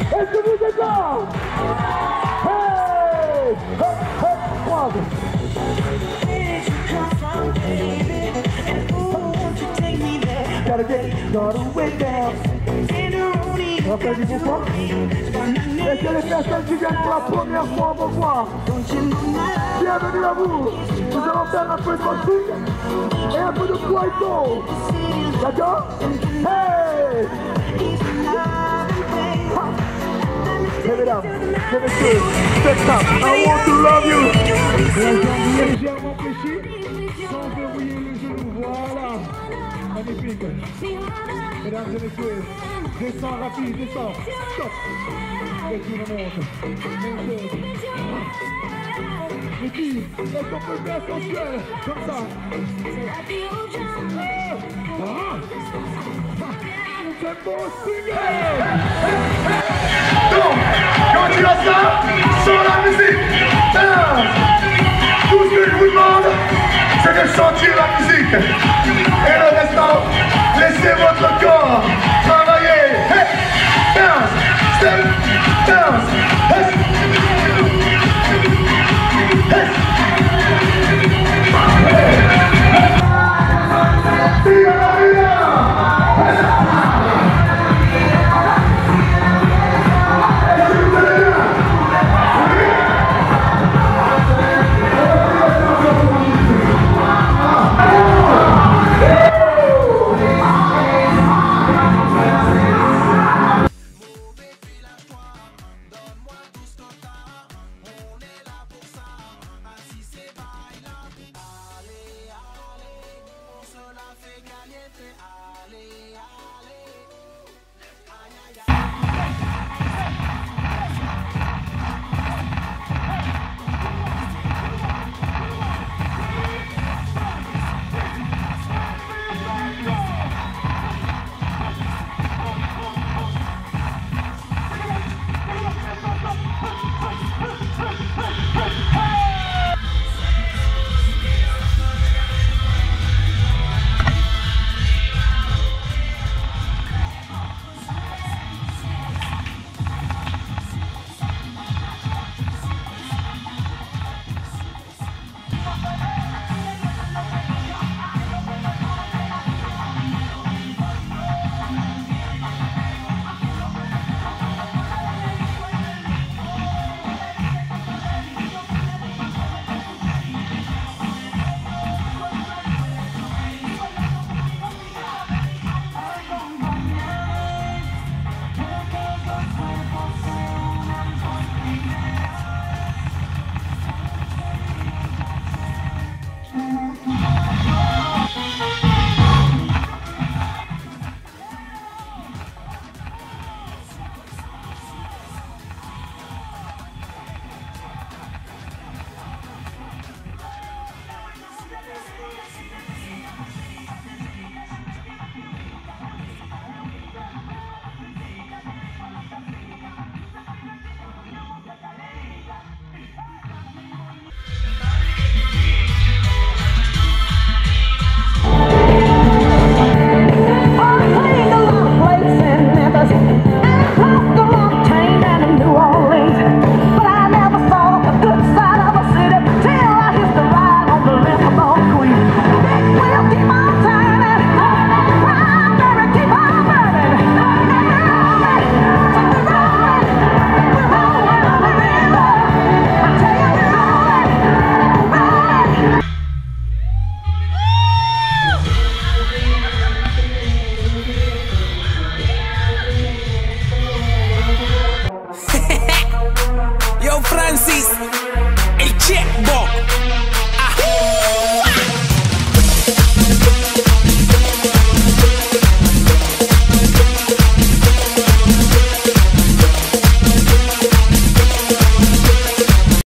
Est-ce que vous êtes là? Hey! Hop, hop, croise. Gotta get all the way down. On fait du pourquoi? Est-ce que les personnes qui viennent pour la première fois vont voir? Bienvenue à vous. Nous allons faire un peu de musique et un peu de poisson. D'accord? Hey! Mesdames, messieurs, c'est ça. I want to love you. Légèrement fléchi, sans verrouiller le genou. Voilà. Magnifique. Mesdames et messieurs, descends rapide, descends. Stop. Et tu remontes. Même chose. Et puis, est-ce qu'on peut faire sensuel comme ça? C'est bon signal. Donc, quand tu as ça, sur la musique, tout ce que je vous demande, c'est de sentir la musique. Et le restant,